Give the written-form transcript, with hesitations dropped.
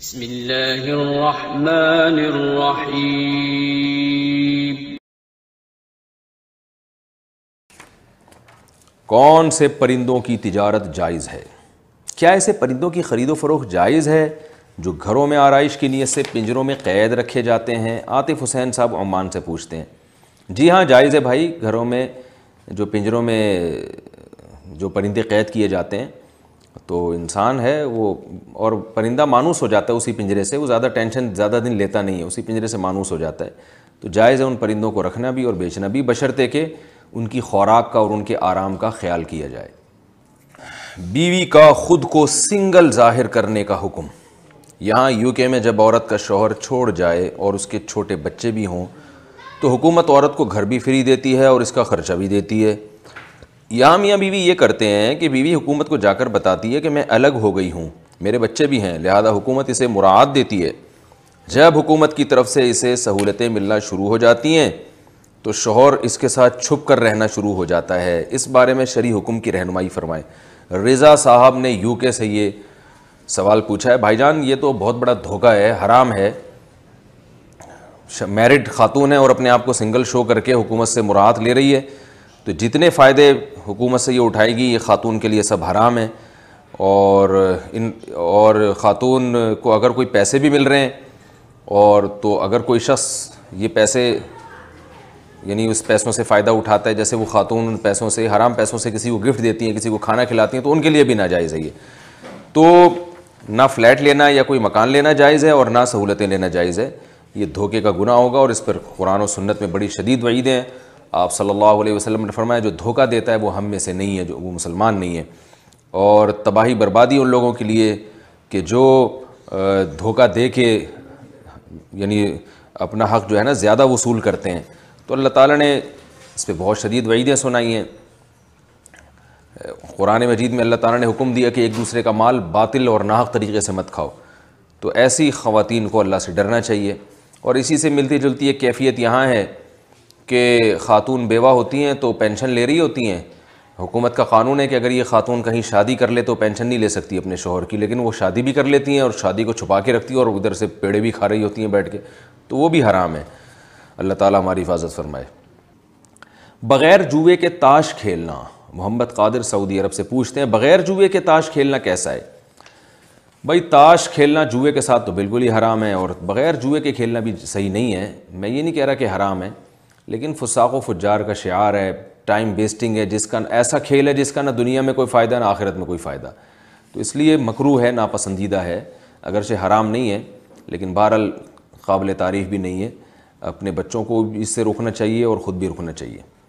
بسم اللہ الرحمن الرحیم۔ کون سے پرندوں کی تجارت جائز ہے؟ کیا ایسے پرندوں کی خرید و فروخت جائز ہے جو گھروں میں آرائش کی نیت سے پنجروں میں قید رکھے جاتے ہیں؟ عاطف حسین صاحب عمان سے پوچھتے ہیں۔ جی ہاں، جائز ہے بھائی، گھروں میں جو پنجروں میں جو پرندے قید کیے جاتے ہیں تو انسان ہے وہ، اور پرندہ مانوس ہو جاتا ہے اسی پنجرے سے، وہ زیادہ ٹینشن زیادہ دن لیتا نہیں ہے، اسی پنجرے سے مانوس ہو جاتا ہے، تو جائز ہے ان پرندوں کو رکھنا بھی اور بیچنا بھی، بشرطے کہ ان کی خوراک کا اور ان کے آرام کا خیال کیا جائے۔ بیوی کا خود کو سنگل ظاہر کرنے کا حکم۔ یہاں UK میں جب عورت کا شوہر چھوڑ جائے اور اس کے چھوٹے بچے بھی ہوں تو حکومت عورت کو گھر بھی فری دیتی ہے اور اس کا خرچہ بھی دیتی ہے۔ یہاں میاں بیوی یہ کرتے ہیں کہ بیوی حکومت کو جا کر بتاتی ہے کہ میں الگ ہو گئی ہوں، میرے بچے بھی ہیں، لہذا حکومت اسے مراعات دیتی ہے۔ جب حکومت کی طرف سے اسے سہولتیں ملنا شروع ہو جاتی ہیں تو شوہر اس کے ساتھ چھپ کر رہنا شروع ہو جاتا ہے۔ اس بارے میں شرعی حکم کی رہنمائی فرمائیں۔ رضا صاحب نے UK سے یہ سوال پوچھا ہے۔ بھائی جان، یہ تو بہت بڑا دھوکہ ہے، حرام ہے۔ میرڈ خاتون ہے اور اپنے آپ کو سنگل شو کر کے حکومت سے مراعات لے رہی ہے، تو جتنے فائدے حکومت سے یہ اٹھائے گی یہ خاتون کے لیے سب حرام ہیں، اور خاتون کو اگر کوئی پیسے بھی مل رہے ہیں اور تو اگر کوئی شخص یہ پیسے یعنی اس پیسوں سے فائدہ اٹھاتا ہے، جیسے وہ خاتون ان پیسوں سے، حرام پیسوں سے کسی کو گفٹ دیتی ہیں، کسی کو کھانا کھلاتی ہیں، تو ان کے لیے بھی ناجائز ہے یہ۔ تو نہ فلیٹ لینا یا کوئی مکان لینا جائز ہے اور نہ سہولتیں لینا جائز ہے، یہ دھوکے کا گناہ ہوگا اور اس پر قرآن و سنت میں بڑی شدید وعیدیں ہیں۔ آپ صلی اللہ علیہ وسلم نے فرمایا جو دھوکہ دیتا ہے وہ ہم میں سے نہیں ہے، جو وہ مسلمان نہیں ہے، اور تباہی بربادی ان لوگوں کے لیے کہ جو دھوکہ دے کے یعنی اپنا حق جو ہے نا زیادہ وصول کرتے ہیں۔ تو اللہ تعالیٰ نے اس پہ بہت شدید وعیدیں سنائی ہیں۔ قرآن مجید میں اللہ تعالیٰ نے حکم دیا کہ ایک دوسرے کا مال باطل اور ناحق طریقے سے مت کھاؤ، تو ایسی خواتین کو اللہ سے ڈرنا چاہیے۔ اور اسی سے ملتی جلتی ایک کیفیت یہاں ہے کہ خاتون بیوہ ہوتی ہیں تو پینشن لے رہی ہوتی ہیں۔ حکومت کا قانون ہے کہ اگر یہ خاتون کہیں شادی کر لے تو پینشن نہیں لے سکتی اپنے شوہر کی، لیکن وہ شادی بھی کر لیتی ہیں اور شادی کو چھپا کے رکھتی ہیں اور ادھر سے پیڑے بھی کھا رہی ہوتی ہیں بیٹھ کے، تو وہ بھی حرام ہے۔ اللہ تعالیٰ ہماری حفاظت فرمائے۔ بغیر جوئے کے تاش کھیلنا، محمد قادر سعودی عرب سے پوچھتے ہیں بغیر جوئے کے تاش کھیلنا کیسا ہے؟ بھائی تاش کھیلنا جوئے کے ساتھ تو بالکل ہی حرام ہے، اور بغیر جوئے کے کھیلنا بھی صحیح نہیں ہے۔ میں یہ نہیں کہہ رہا کہ حرام ہے، لیکن فساق و فجار کا شعار ہے، ٹائم ویسٹنگ ہے، جس کا ایسا کھیل ہے جس کا نہ دنیا میں کوئی فائدہ نہ آخرت میں کوئی فائدہ، تو اس لیے مکروہ ہے، ناپسندیدہ ہے، اگرچہ حرام نہیں ہے لیکن بہرحال قابل تعریف بھی نہیں ہے۔ اپنے بچوں کو اس سے روکنا چاہیے اور خود بھی رکنا چاہیے۔